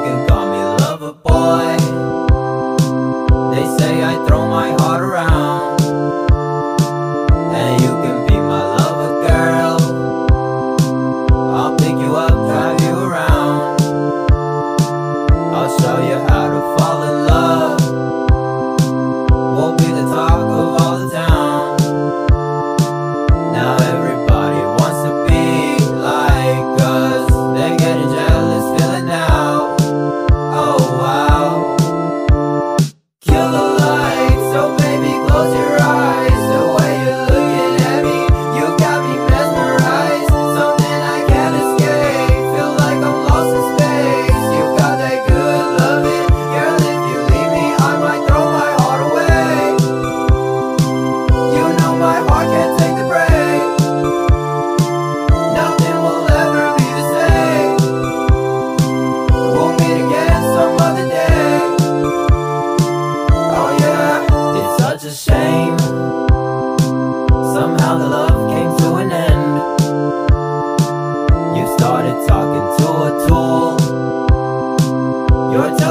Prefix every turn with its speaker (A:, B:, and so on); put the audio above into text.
A: can call me Loverboy. They say I throw my heart around, and you can be my lover girl. I'll pick you up, drive you around. I'll show you how to fall in love. We'll be the talk of all the town. Now everybody wants to be like us. They're getting jealous, feel it now. Oh wow. Kill the lights, so baby close your eyes. The way you're looking at me, you got me mesmerized. Something I can't escape, feel like I'm lost in space. You got that good loving, girl, if you leave me I might throw my heart away. You know my heart can't take the break. Nothing will ever be the same. We'll meet again some other day. Oh yeah, it's such a shame. Somehow the love came to an end. You started talking to a tool. You're